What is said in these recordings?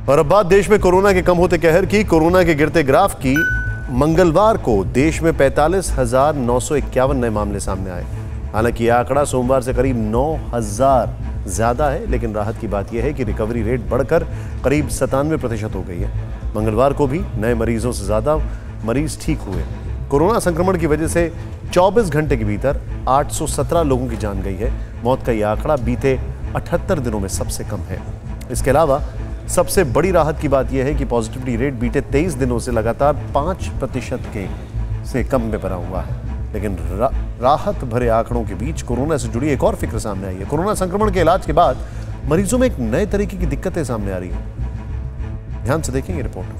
और अब बात देश में कोरोना के कम होते कहर की। कोरोना के गिरते ग्राफ की। मंगलवार को देश में 45,951 नए मामले सामने आए। हालांकि यह आंकड़ा सोमवार से करीब 9,000 ज्यादा है, लेकिन राहत की बात यह है कि रिकवरी रेट बढ़कर करीब 97% हो गई है। मंगलवार को भी नए मरीजों से ज्यादा मरीज ठीक हुए। कोरोना संक्रमण की वजह से 24 घंटे के भीतर 817 लोगों की जान गई है। मौत का यह आंकड़ा बीते 78 दिनों में सबसे कम है। इसके अलावा सबसे बड़ी राहत की बात यह है कि पॉजिटिविटी रेट बीते 23 दिनों से लगातार 5% के से कम में बना हुआ है। लेकिन राहत भरे आंकड़ों के बीच कोरोना से जुड़ी एक और फिक्र सामने आई है। कोरोना संक्रमण के इलाज के बाद मरीजों में एक नए तरीके की दिक्कतें सामने आ रही हैं। ध्यान से देखेंगे रिपोर्ट।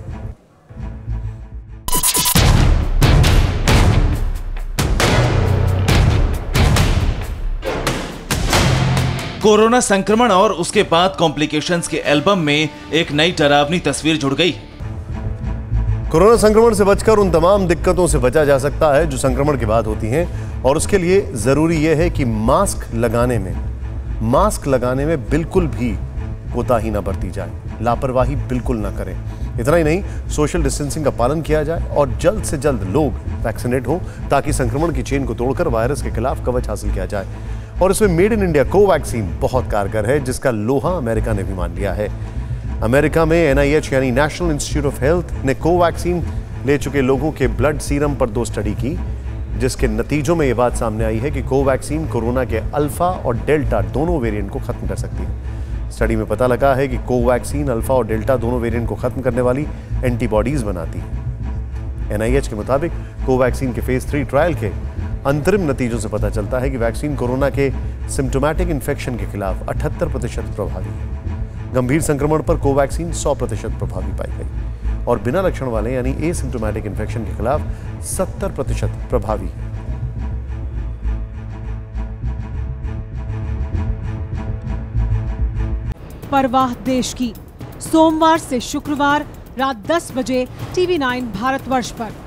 कोरोना संक्रमण और उसके बाद कॉम्प्लिकेशंस के एल्बम में एक नई डरावनी तस्वीर जुड़ गई। कोरोना संक्रमण से बचकर उन तमाम दिक्कतों से बचा जा सकता है जो संक्रमण के बाद होती हैं, और उसके लिए जरूरी यह है कि मास्क लगाने में बिल्कुल भी कोताही ना बरती जाए, लापरवाही बिल्कुल ना करें। इतना ही नहीं, सोशल डिस्टेंसिंग का पालन किया जाए और जल्द से जल्द लोग वैक्सीनेट हो ताकि संक्रमण की चेन को तोड़कर वायरस के खिलाफ कवच हासिल किया जाए। और इसमें मेड इन इंडिया कोवैक्सीन बहुत कारगर है, जिसका लोहा अमेरिका ने भी मान लिया है। अमेरिका में NIH यानी नेशनल इंस्टीट्यूट ऑफ हेल्थ ने कोवैक्सीन ले चुके लोगों के ब्लड सीरम पर 2 स्टडी की, जिसके नतीजों में यह बात सामने आई है कि कोवैक्सीन कोरोना के अल्फा और डेल्टा दोनों वेरिएंट को खत्म कर सकती है। स्टडी में पता लगा है कि कोवैक्सीन अल्फा और डेल्टा दोनों वेरिएंट को खत्म करने वाली एंटीबॉडीज बनाती है। NIH के मुताबिक कोवैक्सीन के फेज 3 ट्रायल के अंतरिम नतीजों से पता चलता है कि वैक्सीन कोरोना के सिम्टोमैटिक इन्फेक्शन के खिलाफ 78% प्रभावी है। गंभीर संक्रमण पर कोवैक्सीन 100% प्रभावी पाई गई और बिना लक्षण वाले यानी एसिम्टोमैटिक इन्फेक्शन के खिलाफ 70% प्रभावी है। परवाह देश की, सोमवार से शुक्रवार रात 10 बजे TV9 भारतवर्ष पर।